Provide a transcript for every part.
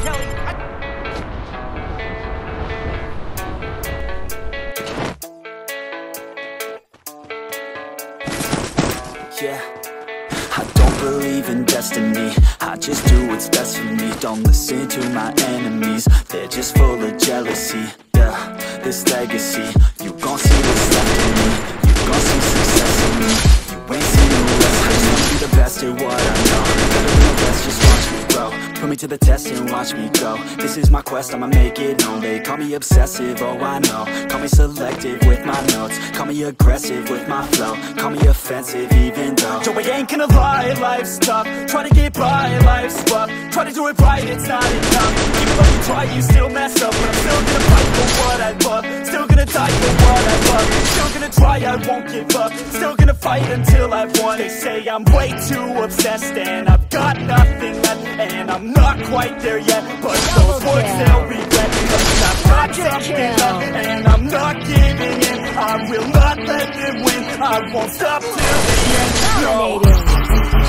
Yeah, I don't believe in destiny, I just do what's best for me. Don't listen to my enemies, they're just full of jealousy. Yeah, this legacy, you gon' see what's left in me. You gon' see success in me, you ain't seen no less of me. I'm the best at what I know, better than the best, just watch me grow. Put me to the test and watch me go. This is my quest, I'ma make it known. They call me obsessive, oh I know. Call me selective with my notes, call me aggressive with my flow, call me offensive even though Joe, I ain't gonna lie, life's tough. Try to get by, life's rough. Try to do it right, it's not enough. Even though you try, you still mess up. But I'm still gonna fight for what I love, still gonna die for what I love. Still gonna try, I won't give up. Still gonna fight until I've won. They say I'm way too obsessed and I've got nothing left, and I'm not quite there yet, but those words they'll regret. Cause I've got something left and I'm not giving in. I will not let them win, I won't stop till the end. No.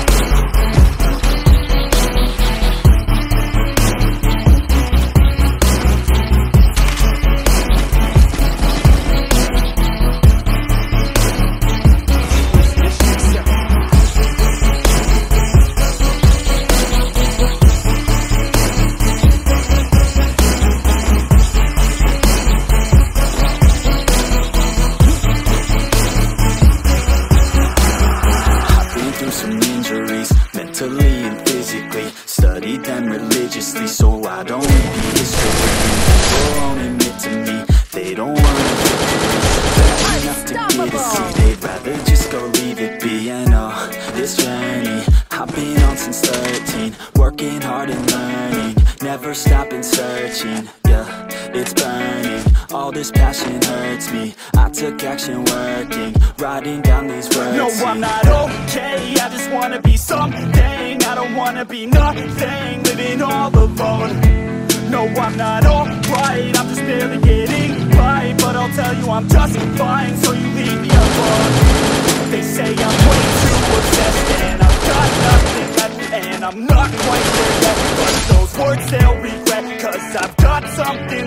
Mentally and physically, studied them religiously, so I don't repeat history. People won't admit to me, they don't wanna get to me. Bad enough to get a seat, they'd rather just go leave it be. And oh, this journey I've been on since 13, working hard and learning, never stopping searching. Yeah, it's burning, all this passion hurts me. I took action working, writing down these words. No, I'm not okay, I just wanna be something. I don't wanna be nothing, living all alone. No, I'm not alright, I'm just barely getting by. But I'll tell you I'm just fine, so you leave me alone. They say I'm way too obsessed and I've got nothing left, and I'm not quite there yet, but those words they'll regret. Cause I've got something